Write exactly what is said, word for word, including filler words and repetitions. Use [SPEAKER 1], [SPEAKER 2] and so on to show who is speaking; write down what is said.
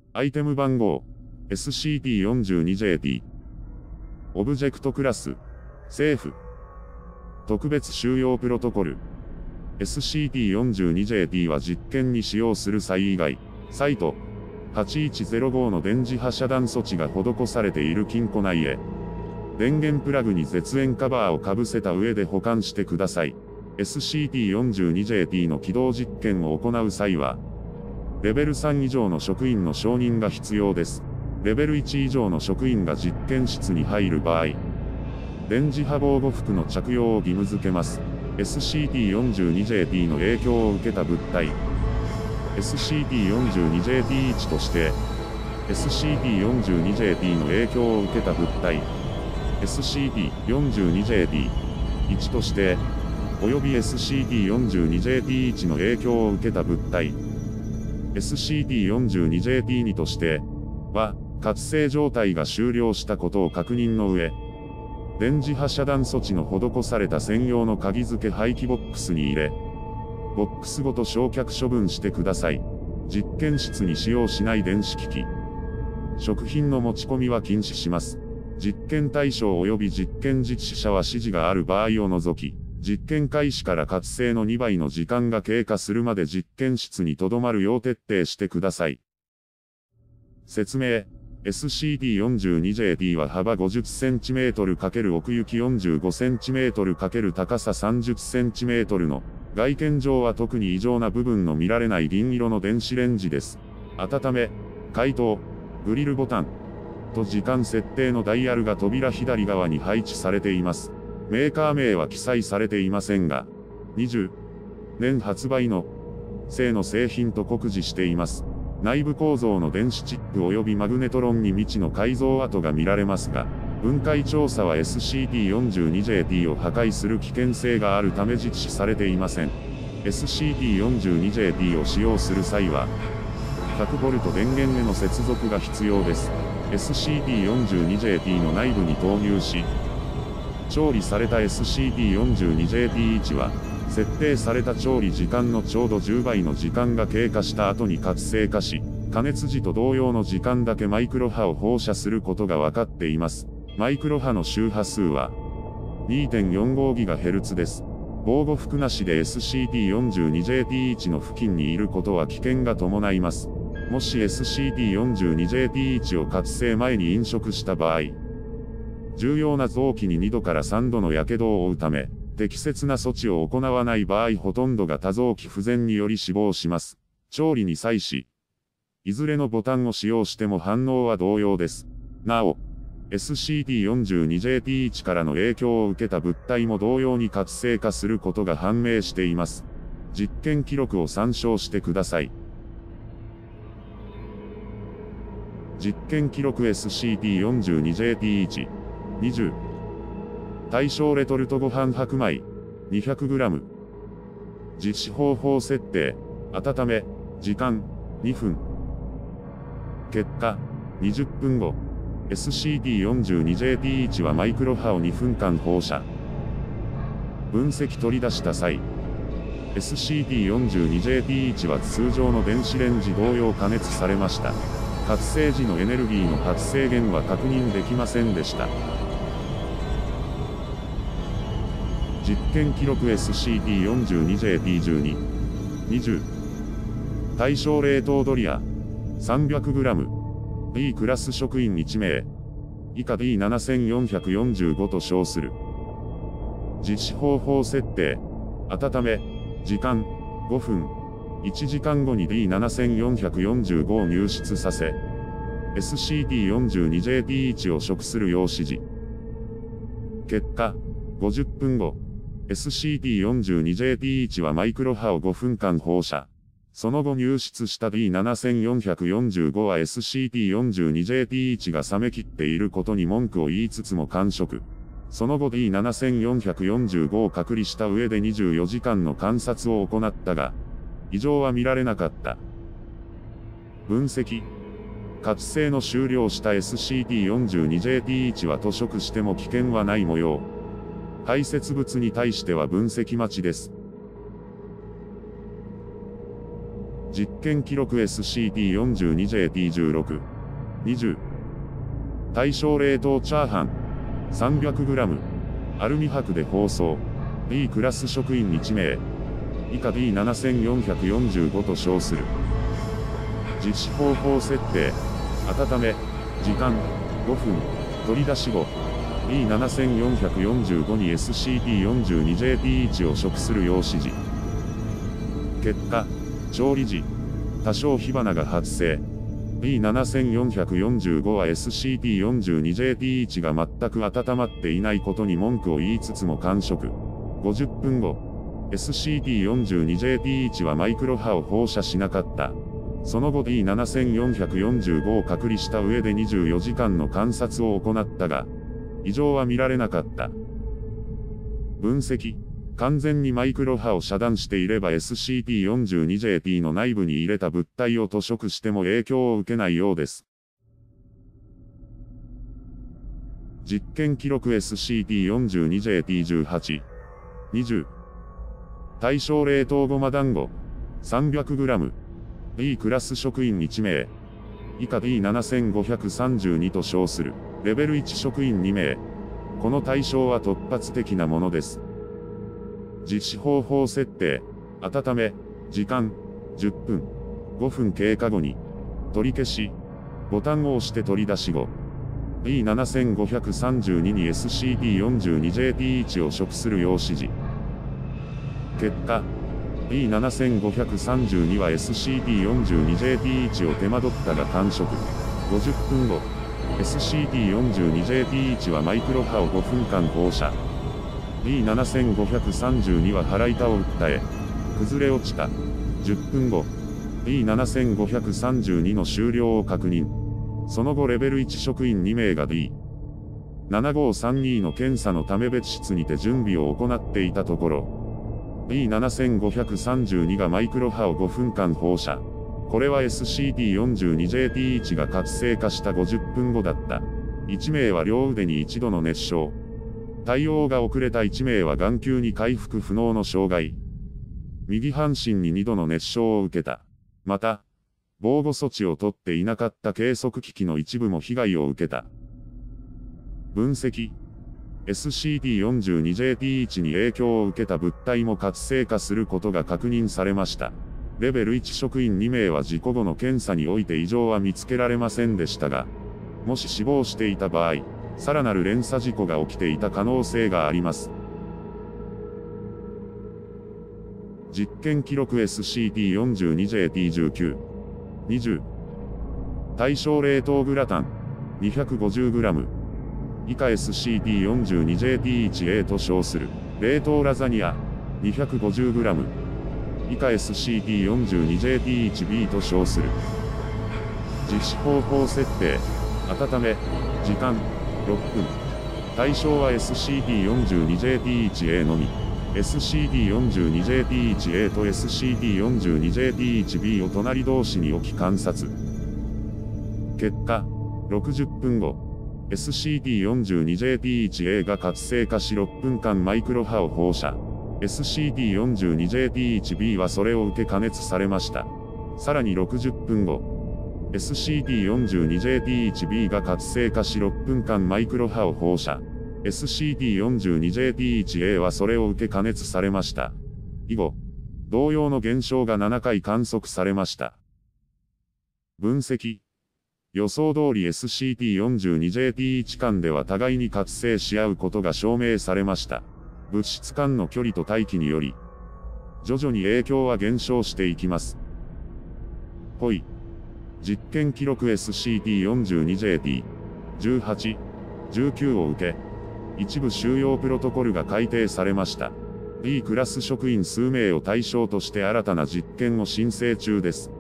[SPEAKER 1] アイテム番号 エスシーティーよんじゅうにジェーティー。オブジェクトクラス政府特別収容プロトコル エスシーティーよんじゅうにジェーティー は実験に使用する際以外、サイトはちいちゼロごの電磁波遮断措置が施されている金庫内へ、電源プラグに絶縁カバーをかぶせた上で保管してください。エスシーティーよんじゅうにジェーティー の起動実験を行う際は、レベルさん以上の職員の承認が必要です。レベルいち以上の職員が実験室に入る場合、電磁波防護服の着用を義務付けます。エスシーティーよんじゅうにジェーティー の影響を受けた物体。エスシーティーよんじゅうにジェーティーいち として、エスシーティーよんじゅうにジェーティー の影響を受けた物体。エスシーティーよんじゅうにジェーティーいち として、および エスシーティーよんじゅうにジェーティーいち の影響を受けた物体。エスシーティーよんじゅうにジェーティーに として、は、活性状態が終了したことを確認の上、電磁波遮断措置の施された専用の鍵付け廃棄ボックスに入れ、ボックスごと焼却処分してください。実験室に使用しない電子機器。食品の持ち込みは禁止します。実験対象及び実験実施者は指示がある場合を除き、実験開始から活性のにばいの時間が経過するまで実験室に留まるよう徹底してください。説明。エスシーティーよんじゅうにジェーティー は幅 ごじゅっセンチメートル× 奥行き よんじゅうごセンチメートル× 高さ さんじゅっセンチメートル の、外見上は特に異常な部分の見られない銀色の電子レンジです。温め、解凍、グリルボタン、と時間設定のダイヤルが扉左側に配置されています。メーカー名は記載されていませんが、にじゅうねん発売の、製の製品と酷似しています。内部構造の電子チップ及びマグネトロンに未知の改造跡が見られますが、分解調査は エスシーティーよんじゅうにジェーティー を破壊する危険性があるため実施されていません。エスシーティーよんじゅうにジェーティー を使用する際は、ひゃくボルト電源への接続が必要です。エスシーティーよんじゅうにジェーティー の内部に投入し、調理された エスシーティーよんじゅうにジェーティーいち は、設定された調理時間のちょうどじゅうばいの時間が経過した後に活性化し、加熱時と同様の時間だけマイクロ波を放射することが分かっています。マイクロ波の周波数は にてんよんごギガヘルツ です。防護服なしで エスシーティーよんじゅうにジェーティーいち の付近にいることは危険が伴います。もし エスシーティーよんじゅうにジェーティーいち を活性前に飲食した場合、重要な臓器ににどからさんどの火傷を負うため、適切な措置を行わない場合ほとんどが多臓器不全により死亡します。調理に際し、いずれのボタンを使用しても反応は同様です。なお、エスシーティーよんじゅうにジェーティーいち からの影響を受けた物体も同様に活性化することが判明しています。実験記録を参照してください。実験記録 エスシーティーよんじゅうにジェーティーいち、にじゅう。対象レトルトご飯白米 にひゃくグラム。実施方法設定、温め、時間にふん。結果、にじゅっぷんご。エスシーティーよんじゅうにジェーティーいち はマイクロ波をにふんかん放射。分析取り出した際、エスシーティーよんじゅうにジェーティーいち は通常の電子レンジ同様加熱されました。活性時のエネルギーの発生源は確認できませんでした。実験記録 エスシーティーよんじゅうにジェーティーじゅうに、にじゅう。対象冷凍ドリア さんびゃくグラム。B クラス職員いちめい。以下 ディーななせんよんひゃくよんじゅうご と称する。実施方法設定。温め。時間。ごふん。いちじかんごに ディーななせんよんひゃくよんじゅうご を入室させ、エスシーティーよんじゅうにジェーティーいち を食するよう指示。結果、ごじゅっぷんご。エスシーティーよんじゅうにジェーティーいち はマイクロ波をごふんかん放射。その後入室した ディーななせんよんひゃくよんじゅうご は エスシーティーよんじゅうにジェーティーいち が冷め切っていることに文句を言いつつも完食。その後 ディーななせんよんひゃくよんじゅうご を隔離した上でにじゅうよじかんの観察を行ったが、異常は見られなかった。分析。活性の終了した エスシーティーよんじゅうにジェーティーいち は塗色しても危険はない模様。排泄物に対しては分析待ちです。実実験記録 エスシーティーよんじゅうにジェーティーじゅうろく、にじゅう。対象冷凍チャーハン さんびゃくグラム。アルミ箔で包装。B クラス職員いち名。以下 ディーななせんよんひゃくよんじゅうご と称する。実施方法設定。温め。時間。ごふん。取り出し後。ディーななせんよんひゃくよんじゅうご に エスシーティーよんじゅうにジェーティーいち を食するよう指示。結果。調理時。多少火花が発生。ディーななせんよんひゃくよんじゅうご は エスシーティーよんじゅうにジェーティーいち が全く温まっていないことに文句を言いつつも完食。ごじゅっぷんご。エスシーティーよんじゅうにジェーティーいち はマイクロ波を放射しなかった。その後 ディーななせんよんひゃくよんじゅうご を隔離した上でにじゅうよじかんの観察を行ったが、異常は見られなかった。分析。完全にマイクロ波を遮断していれば エスシーティーよんじゅうにジェーティー の内部に入れた物体を塗色しても影響を受けないようです。実験記録 エスシーティーよんじゅうにジェーティーじゅうはち、にじゅう。対象冷凍ごま団子 さんびゃくグラム。B クラス職員いち名。以下 ディーななせんごひゃくさんじゅうに と称する。レベルいち職員に名。この対象は突発的なものです。実施方法設定。温め。時間。じゅっぷん。ごふん経過後に。取り消し。ボタンを押して取り出し後。ディーななせんごひゃくさんじゅうに に エスシーティーよんじゅうにジェーティーいち を食するよう指示。結果。ディーななせんごひゃくさんじゅうに は エスシーティーよんじゅうにジェーティーいち を手間取ったが完食。ごじゅっぷんご。エスシーティーよんじゅうにジェーティーいち はマイクロ波をごふんかん放射。ディーななせんごひゃくさんじゅうに は腹板を訴え、崩れ落ちた。じゅっぷんご。ディーななせんごひゃくさんじゅうに の終了を確認。その後レベルいち職員に名が ディーななごーさんに の検査のため別室にて準備を行っていたところ、ディーななせんごひゃくさんじゅうに がマイクロ波をごふんかん放射。これは エスシーティーよんじゅうにジェーティーいち が活性化したごじゅっぷんごだった。いち名は両腕に一度の熱傷。対応が遅れたいち名は眼球に回復不能の障害。右半身ににどの熱傷を受けた。また、防護措置を取っていなかった計測機器の一部も被害を受けた。分析。エスシーティーよんじゅうにジェーティーいち に影響を受けた物体も活性化することが確認されました。レベルいち職員に名は事故後の検査において異常は見つけられませんでしたが、もし死亡していた場合、さらなる連鎖事故が起きていた可能性があります。実験記録 エスシーティーよんじゅうにジェーティーじゅうきゅう、にじゅう。対象冷凍グラタン にひゃくごじゅうグラム。以下 エスシーティーよんじゅうにジェーティーいちエー と称する。冷凍ラザニア にひゃくごじゅうグラム。以下 エスシーティーよんじゅうにジェーティーいちビー と称する。実施方法設定。温め。時間。ろっぷん。対象は エスシーティーよんじゅうにジェーティーいちエー のみ。エスシーティーよんじゅうにジェーティーいちエー と エスシーティーよんじゅうにジェーティーいちビー を隣同士に置き観察。結果、ろくじゅっぷんご。エスシーティーよんじゅうにジェーティーいちエー が活性化しろっぷんかんマイクロ波を放射。エスシーティーよんじゅうにジェーティーいちビー はそれを受け加熱されました。さらにろくじゅっぷんご。エスシーティーよんじゅうにジェーティーいちビー が活性化しろっぷんかんマイクロ波を放射。エスシーティーよんじゅうにジェーティーいちエー はそれを受け加熱されました。以後、同様の現象がななかい観測されました。分析。予想通り エスシーティーよんじゅうにジェーティーいち 間では互いに活性し合うことが証明されました。物質間の距離と大気により、徐々に影響は減少していきます。ほい。実験記録 エスシーティーよんじゅうにジェーティーじゅうはち、じゅうきゅうを受け、一部収容プロトコルが改定されました。B クラス職員数名を対象として新たな実験を申請中です。